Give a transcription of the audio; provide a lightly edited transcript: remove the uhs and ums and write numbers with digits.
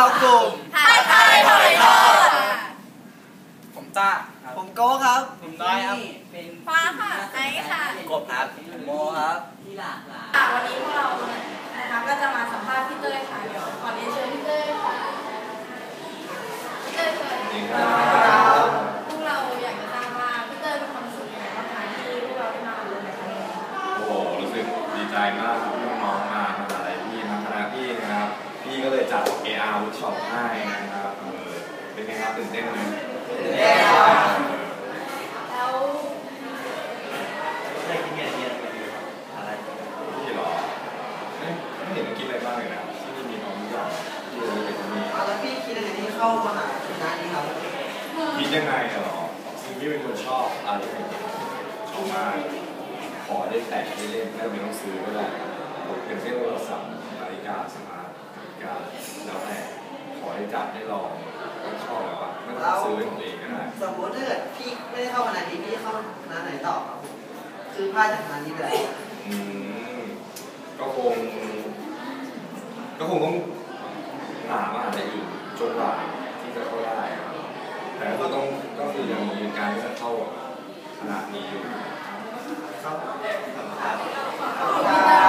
เรากลุ่มไทยหอยทอดผมต้าผมโก้ครับผมน้อยครับเป็นฟ้าค่ะไอค่ะกบครับโมครับที่หลากหลายวันนี้พวกเรานะคะก็จะมาสัมภาษณ์พี่เต้ยค่ะเดี๋ยวขอเรียนเชิญพี่เต้ยค่ะพี่เต้ยค่ะพวกเราอยากจะทราบว่าพี่เต้ยมีความสุขยังไงบ้างคะที่พวกเราได้มาร่วมในครั้งนี้โอ้โหรู้สึกดีใจมากที่น้องๆมาทำอะไรพี่ทางคณะพี่นะครับพี่ก็เลยจัด AR Workshop ให้นะครับเป็นไงครับตื่นเต้นไหมแล้วได้กินอะไรอะไรพี่หรอไม่เห็นคิดอะไรบ้างเลยนะที่มีน้องทุกอย่างที่เราเป็นมีแล้วพี่คิดยังไงที่เข้ามหาคณะนี้ครับคิดยังไงหรอจริงพี่เป็นคนชอบอะไรอย่างเงี้ยชอบมากขอได้แต่ได้เล่นไม่ต้องซื้อก็ได้เป็นเส้นโทรศัพท์นาฬิกาสมาร์ทนาฬิกาแล้วแต่ขอให้จับให้ลองก็ชอบแล้วอ่ะไม่ต้องซื้อของเองก็ได้สมมติถ้าเกิดพี่ไม่ได้เข้าคณะนี้พี่เข้าคณะไหนต่อครับคือพลาดจากคณะนี้ไปแล้วก็คงต้องหามหาอะไรอื่นจนกว่าที่จะเข้าได้ครับแต่ก็คือยังมีการที่จะเข้าขนาดนี้อยู่ครับ